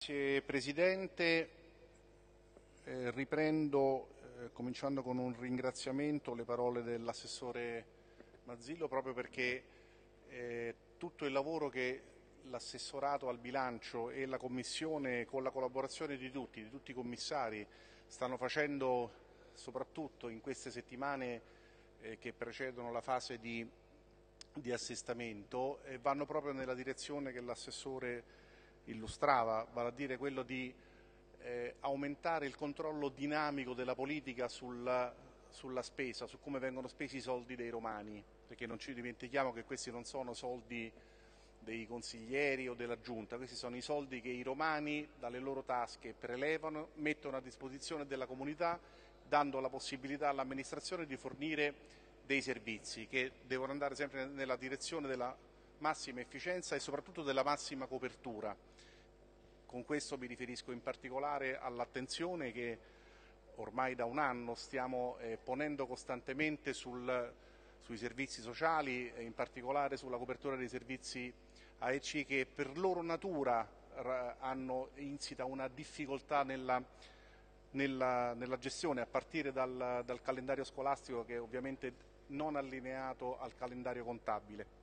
Grazie Presidente. Riprendo cominciando con un ringraziamento le parole dell'assessore Mazzillo, proprio perché tutto il lavoro che l'assessorato al bilancio e la Commissione, con la collaborazione di tutti i commissari, stanno facendo soprattutto in queste settimane che precedono la fase di assestamento, vanno proprio nella direzione che l'assessore illustrava, vale a dire quello di aumentare il controllo dinamico della politica sulla spesa, su come vengono spesi i soldi dei romani, perché non ci dimentichiamo che questi non sono soldi dei consiglieri o della giunta, questi sono i soldi che i romani dalle loro tasche prelevano, mettono a disposizione della comunità, dando la possibilità all'amministrazione di fornire dei servizi che devono andare sempre nella direzione della massima efficienza e soprattutto della massima copertura. Con questo mi riferisco in particolare all'attenzione che ormai da un anno stiamo ponendo costantemente sui servizi sociali, in particolare sulla copertura dei servizi AEC, che per loro natura hanno insita una difficoltà nella gestione, a partire dal calendario scolastico, che è ovviamente non allineato al calendario contabile.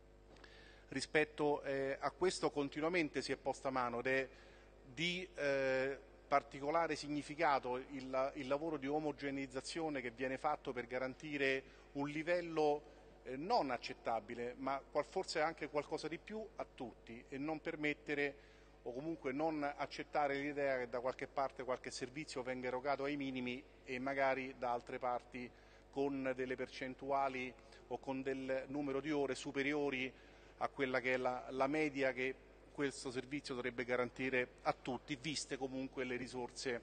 Rispetto a questo continuamente si è posta mano ed è di particolare significato il lavoro di omogeneizzazione che viene fatto per garantire un livello non accettabile, ma forse anche qualcosa di più a tutti, e non permettere o comunque non accettare l'idea che da qualche parte qualche servizio venga erogato ai minimi e magari da altre parti con delle percentuali o con del numero di ore superiori a quella che è la media che questo servizio dovrebbe garantire a tutti, viste comunque le risorse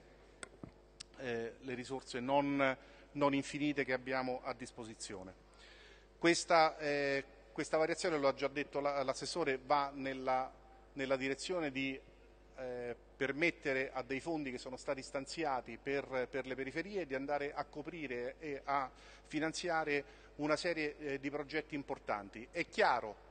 non infinite che abbiamo a disposizione. Questa variazione, lo ha già detto l'assessore, va nella direzione di permettere a dei fondi che sono stati stanziati per le periferie di andare a coprire e a finanziare una serie di progetti importanti. È chiaro,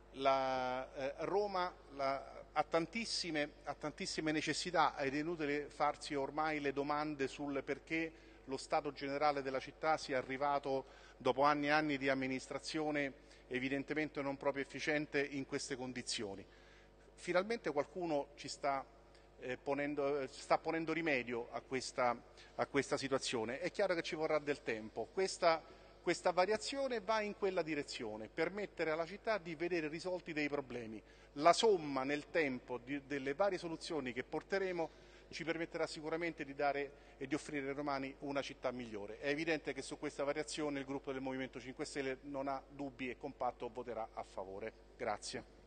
Roma ha tantissime necessità ed è inutile farsi ormai le domande sul perché lo stato generale della città sia arrivato dopo anni e anni di amministrazione evidentemente non proprio efficiente in queste condizioni. Finalmente qualcuno sta ponendo rimedio a questa situazione. È chiaro che ci vorrà del tempo. Questa variazione va in quella direzione, permettere alla città di vedere risolti dei problemi. La somma nel tempo delle varie soluzioni che porteremo ci permetterà sicuramente di dare e di offrire ai romani una città migliore. È evidente che su questa variazione il gruppo del Movimento 5 Stelle non ha dubbi e compatto voterà a favore. Grazie.